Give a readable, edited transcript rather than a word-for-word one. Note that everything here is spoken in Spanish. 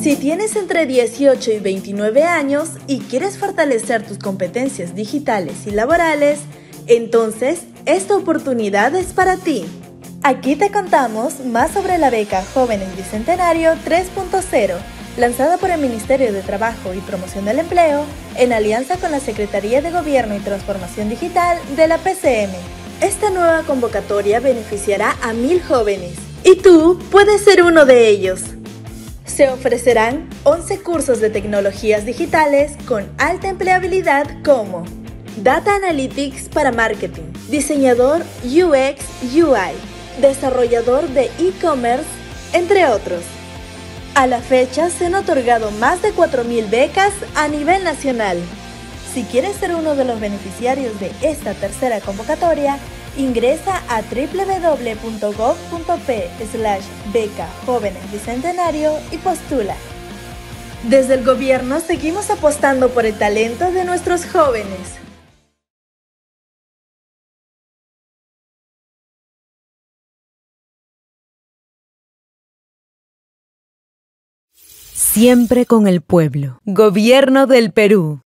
Si tienes entre 18 y 29 años y quieres fortalecer tus competencias digitales y laborales, entonces esta oportunidad es para ti. Aquí te contamos más sobre la beca Jóvenes Bicentenario 3.0, lanzada por el Ministerio de Trabajo y Promoción del Empleo en alianza con la Secretaría de Gobierno y Transformación Digital de la PCM. Esta nueva convocatoria beneficiará a 1,000 jóvenes y tú puedes ser uno de ellos. Se ofrecerán 11 cursos de tecnologías digitales con alta empleabilidad como Data Analytics para Marketing, Diseñador UX UI, Desarrollador de e-commerce, entre otros. A la fecha se han otorgado más de 4,000 becas a nivel nacional. Si quieres ser uno de los beneficiarios de esta tercera convocatoria, ingresa a www.gov.p/beca Jóvenes Bicentenario y postula. Desde el gobierno seguimos apostando por el talento de nuestros jóvenes. Siempre con el pueblo. Gobierno del Perú.